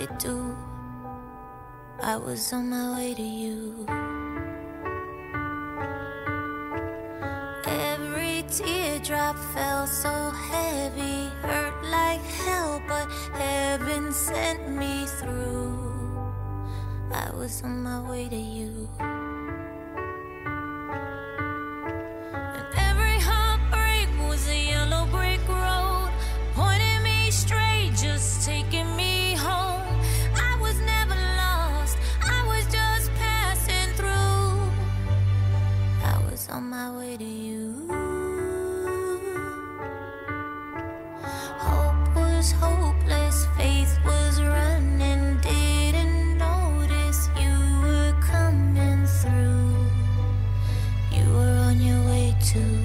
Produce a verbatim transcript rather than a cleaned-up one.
it do. I was on my way to you. Every teardrop fell so heavy, hurt like hell, but heaven sent me through. I was on my way to you. And every heartbreak was a yellow brick road, pointing me straight, just taking me home. I was never lost, I was just passing through. I was on my way to you. Hope was hopeless, faith was running, didn't notice you were coming through. You were on your way to